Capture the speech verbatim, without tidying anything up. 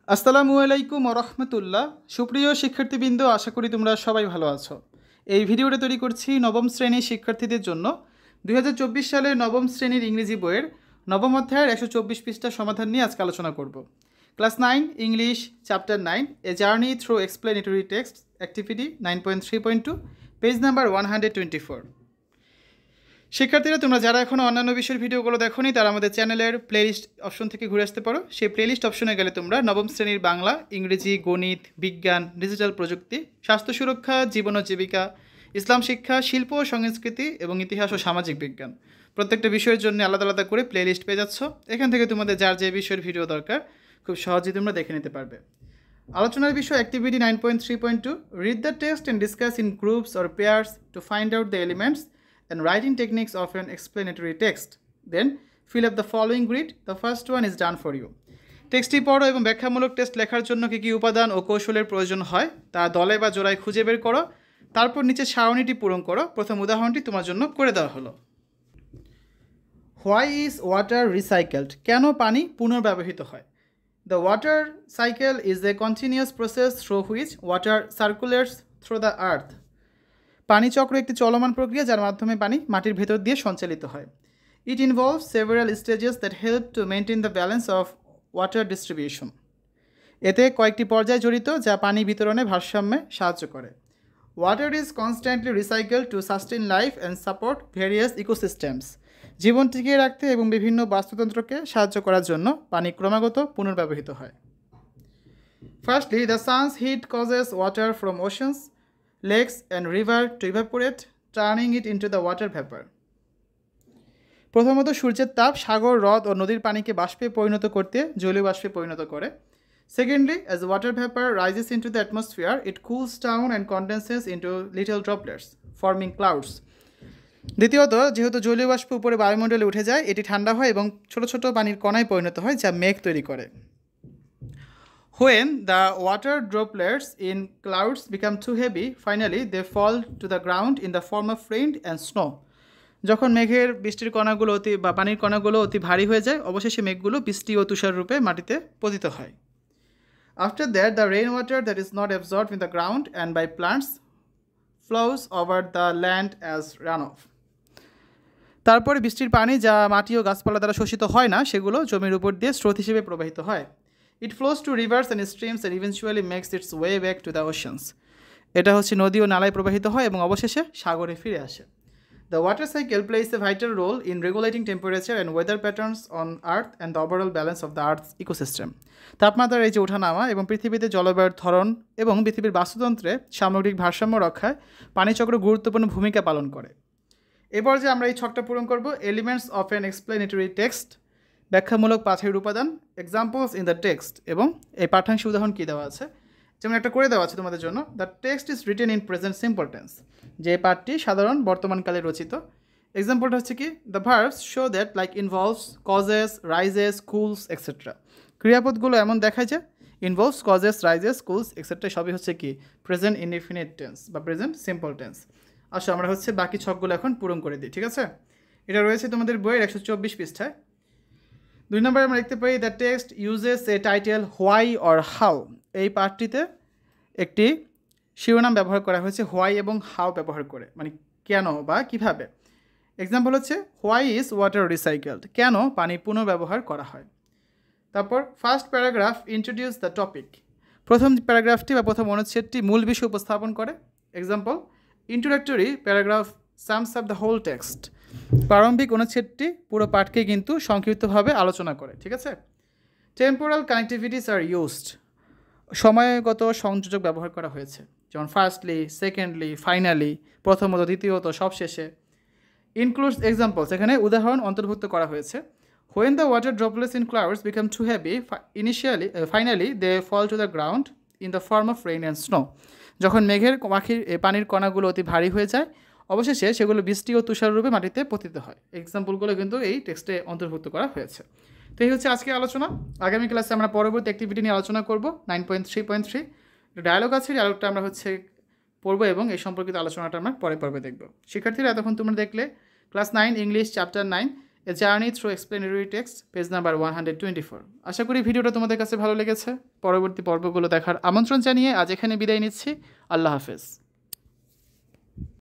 আসসালামু আলাইকুম ওয়া রাহমাতুল্লাহ। সুপ্রিয় শিক্ষার্থীবৃন্দ, আশা করি তোমরা সবাই ভালো আছো। এই ভিডিওটা তৈরি করছি নবম শ্রেণীর শিক্ষার্থীদের জন্য। দুই হাজার চব্বিশ সালের নবম শ্রেণীর ইংরেজি বইয়ের নবম অধ্যায়ের একশো চব্বিশ পৃষ্ঠা সমাধান নিয়ে আজকে আলোচনা করব। Class nine English chapter nine a journey through explanatory text activity nine point three point two page number one hundred twenty four. শিক্ষার্থীরা, তোমরা যারা এখনও অন্যান্য বিষয়ের ভিডিওগুলো দেখোনি তারা আমাদের চ্যানেলের প্লেলিস্ট অপশন থেকে ঘুরে আসতে পারো। সেই প্লেলিস্ট অপশনে গেলে তোমরা নবম শ্রেণীর বাংলা, ইংরেজি, গণিত, বিজ্ঞান, ডিজিটাল প্রযুক্তি, স্বাস্থ্য সুরক্ষা, জীবন ও জীবিকা, ইসলাম শিক্ষা, শিল্প ও সংস্কৃতি এবং ইতিহাস ও সামাজিক বিজ্ঞান প্রত্যেকটা বিষয়ের জন্য আলাদা আলাদা করে প্লেলিস্ট পেয়ে যাচ্ছ। এখান থেকে তোমাদের যার যে বিষয়ের ভিডিও দরকার খুব সহজেই তোমরা দেখে নিতে পারবে। আলোচনার বিষয় activity nine point three point two, read the text and discuss in groups or pairs to find out the elements and writing techniques of an explanatory text. Then fill up the following grid. The first one is done for you. টেক্সটটি পড়ো এবং ব্যাখ্যামূলক text লেখার জন্য কী কী উপাদান ও কৌশলের প্রয়োজন হয় তা দলে বা জোড়ায় খুঁজে বের করো। তারপর নিচে সারণীটি পূরণ করো। প্রথম উদাহরণটি তোমার জন্য করে দেওয়া হলো। Why is water recycled? কেন পানি পুনর্ব্যবহৃত হয়? The water cycle is a continuous process through which water circulates through the earth. পানি চক্র একটি চলমান প্রক্রিয়া যার মাধ্যমে পানি মাটির ভেতর দিয়ে সঞ্চালিত হয়। It involves several stages that help to maintain the balance of water distribution. এতে কয়েকটি পর্যায় জড়িত যা পানি বিতরণে ভারসাম্যে সাহায্য করে। Water is constantly recycle to sustain life and support various ecosystems. জীবন টিকিয়ে রাখতে এবং বিভিন্ন বাস্তুতন্ত্রকে সাহায্য করার জন্য পানি ক্রমাগত পুনর্ব্যবহৃত হয়। Firstly, the sun's heat causes water from oceans, lakes and river to evaporate, turning it into the water vapor. প্রথমত সূর্যের তাপ সাগর, হ্রদ ও নদীর পানিকে বাষ্পে পরিণত করতে জলীয় বাষ্পে পরিণত করে। Secondly, as water vapor rises into the atmosphere, it cools down and condenses into little droplets, forming clouds. দ্বিতীয়ত, যেহেতু জলীয় বাষ্প উপরে বায়ুমণ্ডলে উঠে যায়, এটি ঠান্ডা হয় এবং ছোট ছোট পানির কণায় পরিণত হয় যা মেঘ তৈরি করে। When the water droplets in clouds become too heavy, finally they fall to the ground in the form of rain and snow. যখন মেঘের বৃষ্টির কণাগুলো অতি বা পানির কণাগুলো অতি ভারী হয়ে যায়, অবশেষে মেঘগুলো বৃষ্টি ও তুষার রূপে মাটিতে পতিত হয়। After that, the rainwater that is not absorbed in the ground and by plants flows over the land as runoff. তারপরে বৃষ্টির পানি যা মাটি ও গাছপালা দ্বারা শোষিত হয় না, সেগুলো জমির উপর দিয়ে স্রোত হিসেবে প্রবাহিত হয়। It flows to rivers and streams and eventually makes its way back to the oceans. এটা হচ্ছে নদী ও নালায় প্রবাহিত হয় এবং অবশেষে সাগরে ফিরে আসে। The water cycle plays a vital role in regulating temperature and weather patterns on Earth and the overall balance of the Earth's ecosystem. তাপমাত্রার এই যে ওঠানামা এবং পৃথিবীতে জলবায়ুর ধরন এবং পৃথিবীর বাস্তুতন্ত্রে সামগ্রিক ভারসাম্য রক্ষায় পানিচক্র গুরুত্বপূর্ণ ভূমিকা পালন করে। এরপর যে আমরা এই ছকটা পূরণ করব, elements of an explanatory text, ব্যাখ্যামূলক পাঠের উপাদান, এক্সাম্পলস ইন দ্য টেক্সট, এবং এই পাঠ্যাংশে উদাহরণ কী দেওয়া আছে। যেমন একটা করে দেওয়া আছে তোমাদের জন্য, the text is written in present simple tense, যে পাঠটি সাধারণ বর্তমানকালে রচিত। এক্সাম্পলটা হচ্ছে কি, the verbs show that like involves, causes, rises, cools etcetera. ক্রিয়াপদগুলো এমন দেখায় যে involves, causes, rises, cools etcetera সবই হচ্ছে কি প্রেজেন্ট ইনডিফিনিট টেন্স বা প্রেজেন্ট সিম্পল টেন্স। আসো আমরা হচ্ছে বাকি ছকগুলো এখন পূরণ করে দিই, ঠিক আছে? এটা রয়েছে তোমাদের বইয়ের একশো চব্বিশ পৃষ্ঠায়। দুই নম্বরে আমরা দেখতে পাই, the text uses a title why or how. এই পাঠটিতে একটি শিরোনাম ব্যবহার করা হয়েছে হোয়াই এবং হাউ ব্যবহার করে, মানে কেন বা কিভাবে। এক্সাম্পল হচ্ছে, হোয়াই ইজ ওয়াটার রিসাইকেলড, কেন পানি পুনর্ব্যবহার করা হয়। তারপর first paragraph introduce the topic, প্রথম প্যারাগ্রাফটি বা প্রথম অনুচ্ছেদটি মূল বিষয় উপস্থাপন করে। Example, introductory paragraph sums up the whole text, প্রারম্ভিক অনুচ্ছেদটি পুরো পাঠকে কিন্তু সংক্ষিপ্তভাবে আলোচনা করে, ঠিক আছে? টেম্পোরাল কানেক্টিভিটিস আর ইউজড, সময়গত সংযোজক ব্যবহার করা হয়েছে, যেমন ফার্স্টলি, সেকেন্ডলি, ফাইনালি, প্রথমত, দ্বিতীয়ত, সবশেষে। ইনক্লুডস এক্সাম্পলস, এখানে উদাহরণ অন্তর্ভুক্ত করা হয়েছে। When the water droplets in clouds become too heavy, initially finally they fall to the ground in the form of rain and snow. যখন মেঘের পাখির পানির কণাগুলো অতি ভারী হয়ে যায়, অবশেষে সেগুলো বৃষ্টি ও তুষার রূপে মাটিতে পতিত হয়। এক্সাম্পলগুলো কিন্তু এই টেক্সটে অন্তর্ভুক্ত করা হয়েছে। তো এই হচ্ছে আজকে আলোচনা। আগামী ক্লাসে আমরা পরবর্তী অ্যাক্টিভিটি নিয়ে আলোচনা করব, nine point three point three dialogue আছে, ডায়ালগটা আমরা হচ্ছে পড়বো এবং এই সম্পর্কিত আলোচনাটা আমরা পরে পর্বে দেখব। শিক্ষার্থীরা, এতক্ষণ তোমরা দেখলে class nine English chapter nine a journey through explanatory text, page number one hundred twenty four. আশা করি ভিডিওটা তোমাদের কাছে ভালো লেগেছে। পরবর্তী পর্বগুলো দেখার আমন্ত্রণ জানিয়ে আজ এখানে বিদায় নিচ্ছি। আল্লাহ হাফেজ।